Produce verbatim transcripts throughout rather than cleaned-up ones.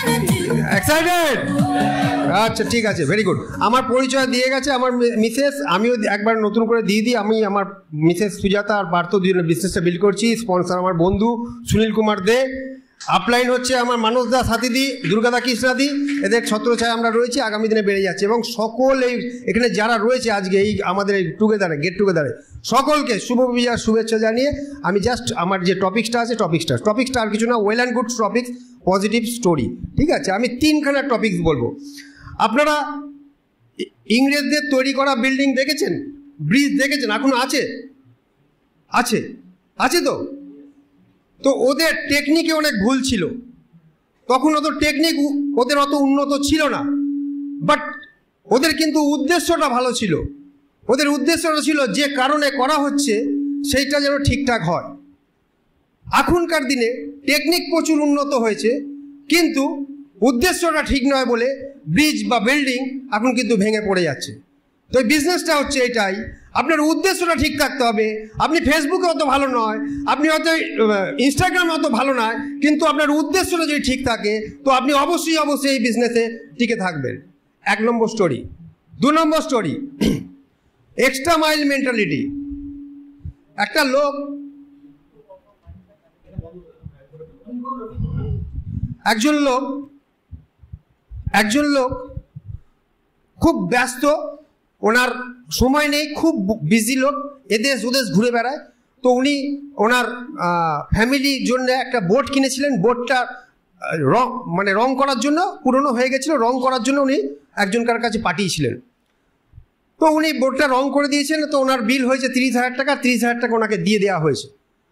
Excited? আচ্ছা ঠিক আছে, ভেরি গুড। আমার পরিচয় দিয়ে গেছে আমার মিসেস, আমিও একবার নতুন করে দিয়ে দিই। আমি আমার মিসেস সুজাতা আর পার্থ দুজনের বিজনেসটা বিল্ড করছি। স্পন্সর আমার বন্ধু সুনীল কুমার দে। আপলাইন হচ্ছে আমার মানস দা, সাথীদি, দুর্গাদা, কৃষ্ণাদি। এদের ছত্রছায় আমরা রয়েছি, আগামী দিনে বেড়ে যাচ্ছে। এবং সকল এই এখানে যারা রয়েছে আজকে এই আমাদের এই টুগেদারে, গেট টুগেদারে, সকলকে শুভ বিজয়ার শুভেচ্ছা জানিয়ে আমি জাস্ট আমার যে টপিকসটা আছে, টপিকসটা টপিকসটা আর কিছু না, well and good topics, positive story. ঠিক আছে, আমি তিনখানা টপিকস বলবো। আপনারা ইংরেজদের তৈরি করা বিল্ডিং দেখেছেন, ব্রিজ দেখেছেন, এখনো আছে আছে আছে তো তো ওদের টেকনিকে অনেক ভুল ছিল, তখন অত টেকনিক ওদের অত উন্নত ছিল না, বাট ওদের কিন্তু উদ্দেশ্যটা ভালো ছিল। ওদের উদ্দেশ্যটা ছিল যে কারণে করা হচ্ছে সেইটা যেন ঠিকঠাক হয়। এখনকার দিনে টেকনিক প্রচুর উন্নত হয়েছে, কিন্তু উদ্দেশ্যটা ঠিক নয় বলে ব্রিজ বা বিল্ডিং এখন কিন্তু ভেঙে পড়ে যাচ্ছে। তো এই বিজনেসটা হচ্ছে এটাই, আপনার উদ্দেশ্যটা ঠিক থাকতে হবে। আপনি ফেসবুকে অত ভালো নয়, আপনি হয়তো ইনস্টাগ্রামে অত ভালো নয়, কিন্তু আপনার উদ্দেশ্যটা যদি ঠিক থাকে তো আপনি অবশ্যই অবশ্যই এই বিজনেসে টিকে থাকবেন। এক নম্বর স্টোরি। দু নম্বর স্টোরি, এক্সট্রা মাইল মেন্টালিটি। একটা লোক একজন লোক একজন লোক খুব ব্যস্ত, ওনার সময় নেই, খুব বিজি লোক, এদেশ ওদেশ ঘুরে বেড়ায়। তো উনি ওনার ফ্যামিলির জন্য একটা বোট কিনেছিলেন। বোটটা রং মানে রং করার জন্য পুরনো হয়ে গেছিলো, রং করার জন্য উনি একজনকার কাছে পাঠিয়েছিলেন। তো উনি বোটটা রং করে দিয়েছেন। তো ওনার বিল হয়েছে তিরিশ হাজার টাকা। তিরিশ হাজার টাকা ওনাকে দিয়ে দেওয়া হয়েছে।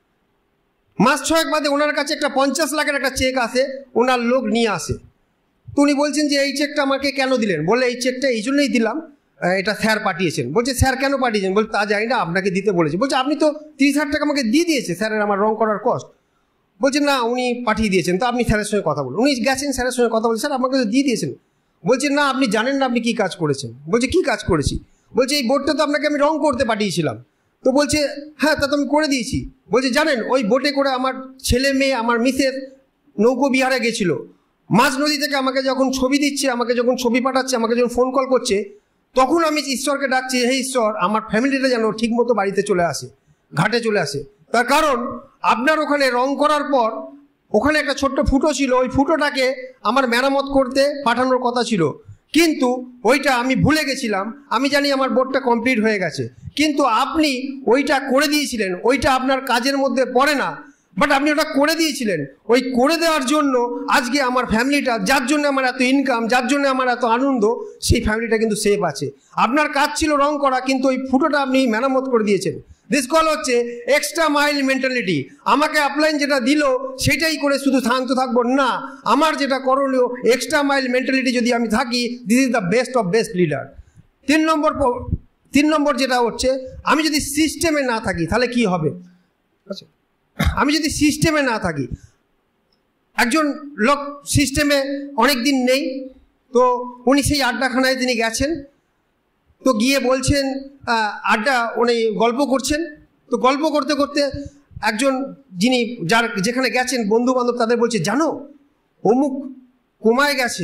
মাস ছয়েক বাদে ওনার কাছে একটা পঞ্চাশ লাখের একটা চেক আসে, ওনার লোক নিয়ে আসে। তো উনি বলছেন যে এই চেকটা আমাকে কেন দিলেন? বলে এই চেকটা এই জন্যই দিলাম, এটা স্যার পাঠিয়েছেন। বলছে স্যার কেন পাঠিয়েছেন? বলছে তা জানি না, আপনাকে দিতে বলেছে। বলছে আপনি তো তিরিশ হাজার টাকা আমাকে দিয়ে দিয়েছে স্যারের আমার রং করার কস্ট। বলছে না, উনি পাঠিয়ে দিয়েছেন। তো আপনি স্যারের সঙ্গে কথা বলুন। উনি গেছেন স্যারের সঙ্গে কথা বলছেন, স্যার আমাকে তো দিয়ে দিয়েছেন। বলছে না, আপনি জানেন না আপনি কী কাজ করেছেন। বলছে কী কাজ করেছি? বলছে এই বোটটা তো আপনাকে আমি রং করতে পাঠিয়েছিলাম। তো বলছে হ্যাঁ, তা তো আমি করে দিয়েছি। বলছে জানেন ওই বোটে করে আমার ছেলে মেয়ে, আমার মিসেস নৌকো বিহারে গেছিলো। মাঝ নদী থেকে আমাকে যখন ছবি দিচ্ছে, আমাকে যখন ছবি পাঠাচ্ছে, আমাকে যখন ফোন কল করছে, তখন আমি ঈশ্বরকে ডাকছি, হে ঈশ্বর আমার ফ্যামিলিটা যেন ঠিকমতো বাড়িতে চলে আসে, ঘাটে চলে আসে। তার কারণ আপনার ওখানে রং করার পর ওখানে একটা ছোট্ট ফুটো ছিল, ওই ফুটোটাকে আমার মেরামত করতে পাঠানোর কথা ছিল, কিন্তু ওইটা আমি ভুলে গেছিলাম। আমি জানি আমার বোটটা কমপ্লিট হয়ে গেছে, কিন্তু আপনি ওইটা করে দিয়েছিলেন। ওইটা আপনার কাজের মধ্যে পড়ে না, বাট আপনি ওটা করে দিয়েছিলেন। ওই করে দেওয়ার জন্য আজকে আমার ফ্যামিলিটা, যার জন্য আমার এত ইনকাম, যার জন্য আমার এত আনন্দ, সেই ফ্যামিলিটা কিন্তু সেফ আছে। আপনার কাজ ছিল রং করা, কিন্তু ওই ফুটোটা আপনি মেরামত করে দিয়েছেন। দিস কল হচ্ছে এক্সট্রা মাইল মেন্টালিটি। আমাকে আপলাইন যেটা দিল সেটাই করে শুধু শান্ত থাকবো না, আমার যেটা করণীয় এক্সট্রা মাইল মেন্টালিটি যদি আমি থাকি, this is the best of best leader. তিন নম্বর তিন নম্বর যেটা হচ্ছে, আমি যদি সিস্টেমে না থাকি তাহলে কি হবে? আচ্ছা, আমি যদি সিস্টেমে না থাকি, একজন লোক সিস্টেমে অনেক দিন নেই, তো উনি সেই আড্ডাখানায় তিনি গেছেন। তো গিয়ে বলছেন, আড্ডা উনি গল্প করছেন। তো গল্প করতে করতে একজন যিনি যার যেখানে গেছেন বন্ধু বান্ধব তাদের বলছে, জানো অমুক কোমায় গেছে।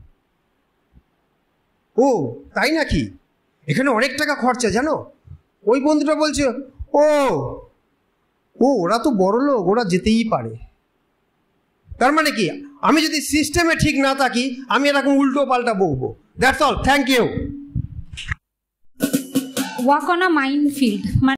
ও তাই নাকি? এখানে অনেক টাকা খরচা জানো। ওই বন্ধুটা বলছে, ও ও ওরা তো বড় লোক, ওরা যেতেই পারে। তার মানে কি, আমি যদি সিস্টেমে ঠিক না থাকি আমি এরকম উল্টো পাল্টা বকবো। That's all, thank you. Walk on a minefield.